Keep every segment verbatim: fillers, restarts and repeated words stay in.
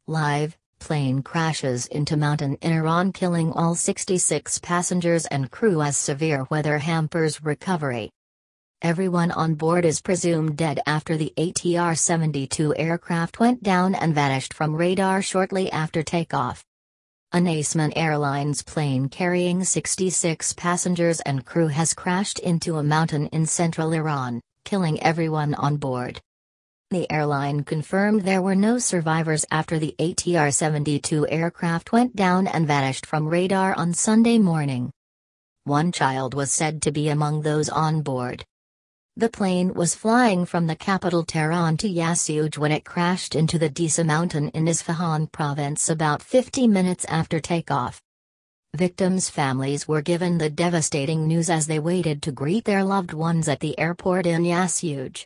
Live, plane crashes into mountain in Iran, killing all sixty-six passengers and crew as severe weather hampers recovery. Everyone on board is presumed dead after the A T R seventy-two aircraft went down and vanished from radar shortly after takeoff. An Aseman Airlines plane carrying sixty-six passengers and crew has crashed into a mountain in central Iran, killing everyone on board. The airline confirmed there were no survivors after the A T R seventy-two aircraft went down and vanished from radar on Sunday morning. One child was said to be among those on board. The plane was flying from the capital Tehran to Yassuj when it crashed into the Disa mountain in Isfahan province about fifty minutes after takeoff. Victims' families were given the devastating news as they waited to greet their loved ones at the airport in Yassuj.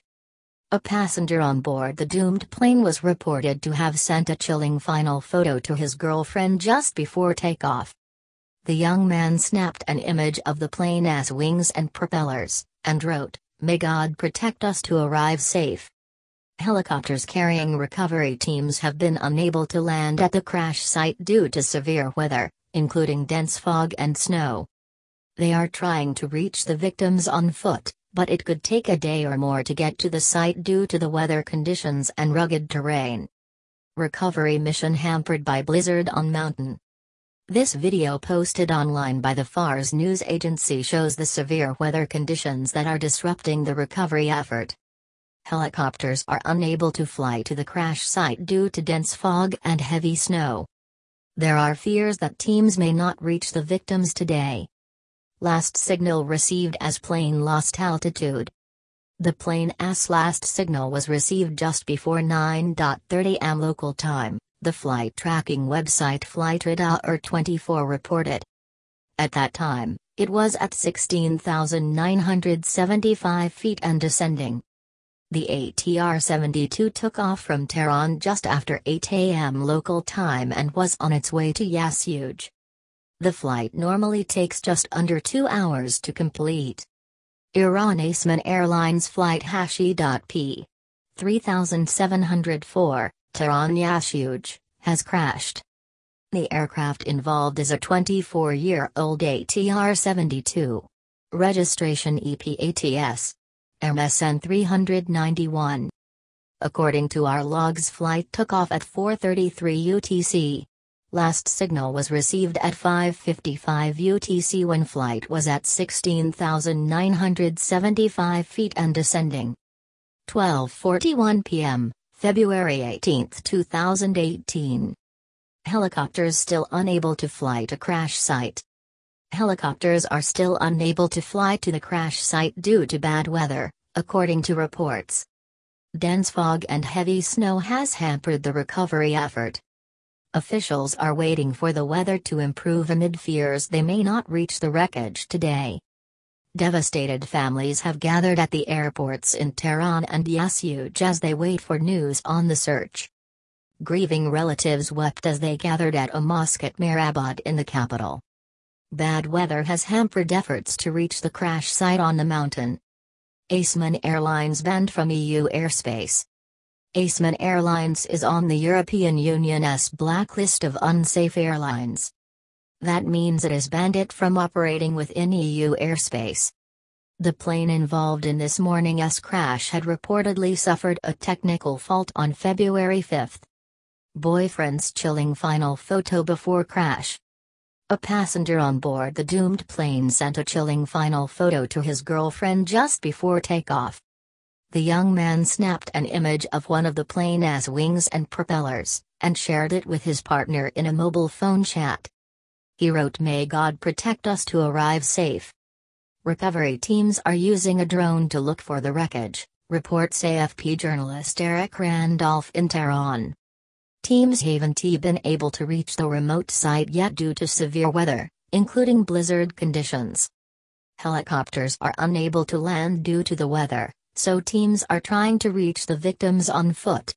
A passenger on board the doomed plane was reported to have sent a chilling final photo to his girlfriend just before takeoff. The young man snapped an image of the plane's wings and propellers, and wrote, "May God protect us to arrive safe." Helicopters carrying recovery teams have been unable to land at the crash site due to severe weather, including dense fog and snow. They are trying to reach the victims on foot, but it could take a day or more to get to the site due to the weather conditions and rugged terrain. Recovery mission hampered by blizzard on mountain. This video posted online by the Fars news agency shows the severe weather conditions that are disrupting the recovery effort. Helicopters are unable to fly to the crash site due to dense fog and heavy snow. There are fears that teams may not reach the victims today. Last signal received as plane lost altitude. The plane's last signal was received just before nine thirty a m local time, the flight tracking website Flightradar twenty-four reported. At that time, it was at sixteen thousand nine hundred seventy-five feet and descending. The A T R seventy-two took off from Tehran just after eight a m local time and was on its way to Yassuj. The flight normally takes just under two hours to complete. Iran Aseman Airlines flight Hashi.P three seven zero four, Tehran Yassuj, has crashed. The aircraft involved is a twenty-four-year-old A T R seventy-two. Registration E P A T S. M S N three ninety-one. According to our logs, flight took off at four thirty-three U T C. Last signal was received at five fifty-five U T C when flight was at sixteen thousand nine hundred seventy-five feet and descending. twelve forty-one p m, February eighteenth two thousand eighteen. Helicopters still unable to fly to crash site. Helicopters are still unable to fly to the crash site due to bad weather, according to reports. Dense fog and heavy snow has hampered the recovery effort. Officials are waiting for the weather to improve amid fears they may not reach the wreckage today. Devastated families have gathered at the airports in Tehran and Yassuj as they wait for news on the search. Grieving relatives wept as they gathered at a mosque at Mehrabad in the capital. Bad weather has hampered efforts to reach the crash site on the mountain. Aseman Airlines banned from E U airspace. Aseman Airlines is on the European Union's blacklist of unsafe airlines. That means it has banned it from operating within E U airspace. The plane involved in this morning's crash had reportedly suffered a technical fault on February fifth. Boyfriend's chilling final photo before crash. A passenger on board the doomed plane sent a chilling final photo to his girlfriend just before takeoff. The young man snapped an image of one of the plane's wings and propellers, and shared it with his partner in a mobile phone chat. He wrote, "May God protect us to arrive safe." Recovery teams are using a drone to look for the wreckage, reports A F P journalist Eric Randolph in Tehran. Teams haven't been able to reach the remote site yet due to severe weather, including blizzard conditions. Helicopters are unable to land due to the weather, so teams are trying to reach the victims on foot.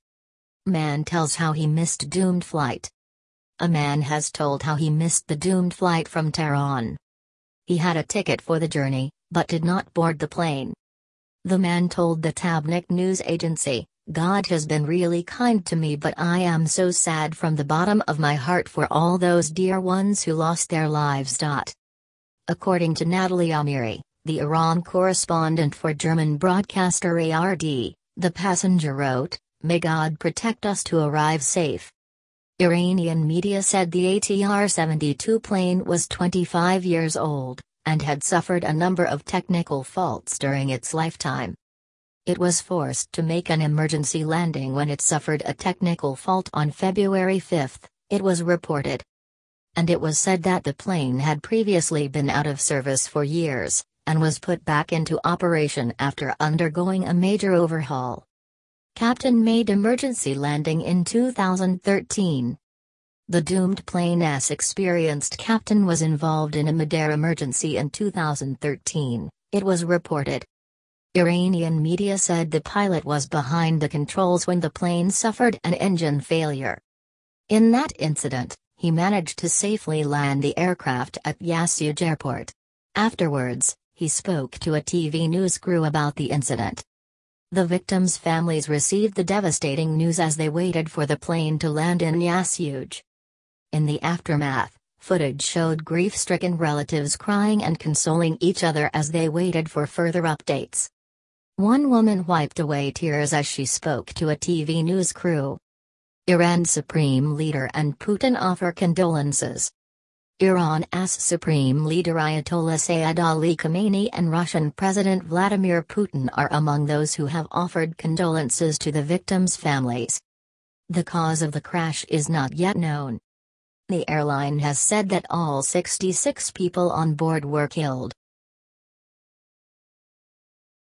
Man tells how he missed doomed flight. A man has told how he missed the doomed flight from Tehran. He had a ticket for the journey, but did not board the plane. The man told the Tabnik news agency, God has been really kind to me, but I am so sad from the bottom of my heart for all those dear ones who lost their lives. According to Natalie Amiri, the Iran correspondent for German broadcaster A R D, the passenger wrote, "May God protect us to arrive safe." Iranian media said the A T R seventy-two plane was twenty-five years old, and had suffered a number of technical faults during its lifetime. It was forced to make an emergency landing when it suffered a technical fault on February fifth, it was reported. And it was said that the plane had previously been out of service for years, and was put back into operation after undergoing a major overhaul. Captain made emergency landing in two thousand thirteen. The doomed plane's experienced captain was involved in a mid-air emergency in two thousand thirteen, it was reported. Iranian media said the pilot was behind the controls when the plane suffered an engine failure. In that incident, he managed to safely land the aircraft at Yasouj Airport. Afterwards, he spoke to a T V news crew about the incident. The victims' families received the devastating news as they waited for the plane to land in Yasouj. In the aftermath, footage showed grief-stricken relatives crying and consoling each other as they waited for further updates. One woman wiped away tears as she spoke to a T V news crew. Iran's supreme leader and Putin offer condolences. Iran's supreme leader Ayatollah Sayyid Ali Khamenei and Russian President Vladimir Putin are among those who have offered condolences to the victims' families. The cause of the crash is not yet known. The airline has said that all sixty-six people on board were killed.